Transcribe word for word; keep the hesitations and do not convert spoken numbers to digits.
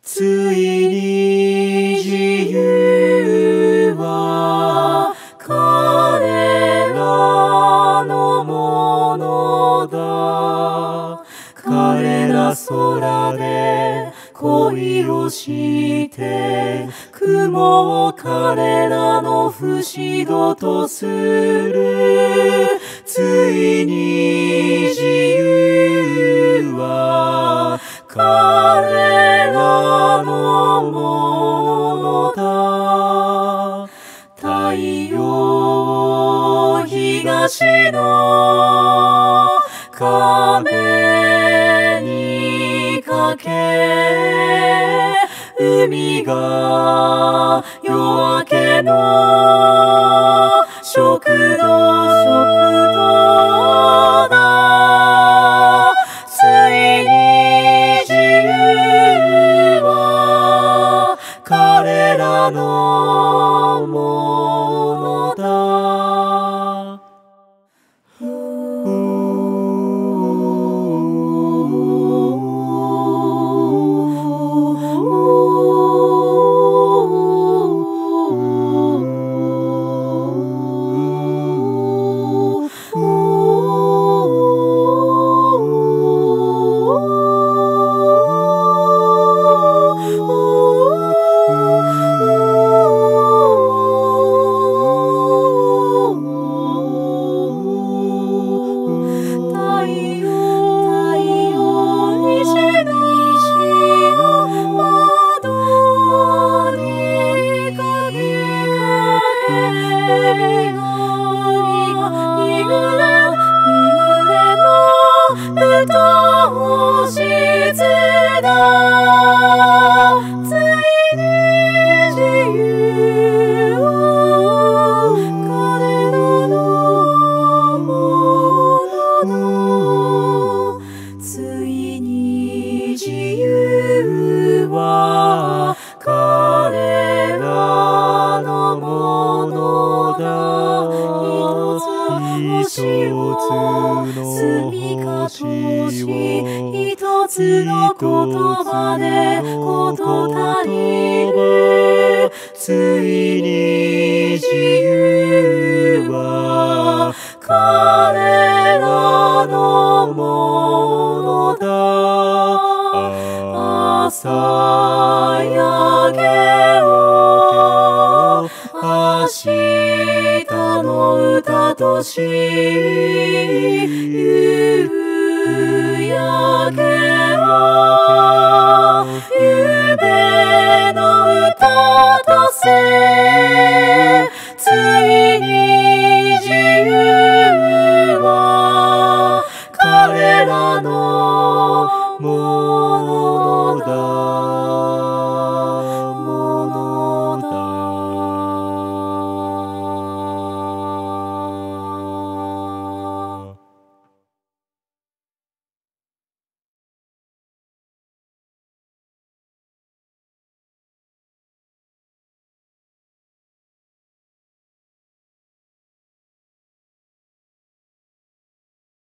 ついに自由は彼らのものだ。彼ら空で恋をして雲を彼らの不死土とする。ついに自由は彼らのものだ。太陽東の壁にかけ、海が夜明けの食堂、食堂だ。ついに自由は彼らのものだ。一つの言葉で事足りる。ついに自由は彼らのものだ。朝焼けを明日の歌とし